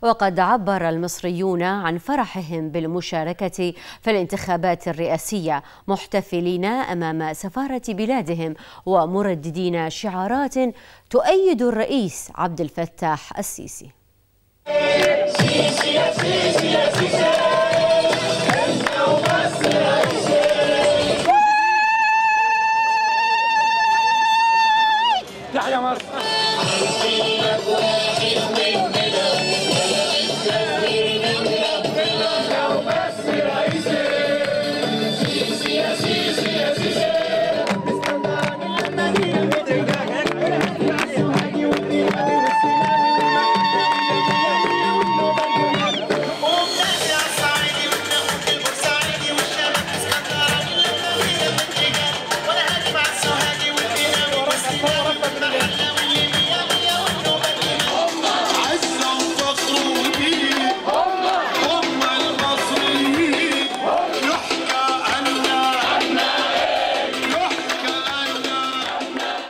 وقد عبر المصريون عن فرحهم بالمشاركة في الانتخابات الرئاسية، محتفلين أمام سفارة بلادهم ومرددين شعارات تؤيد الرئيس عبد الفتاح السيسي.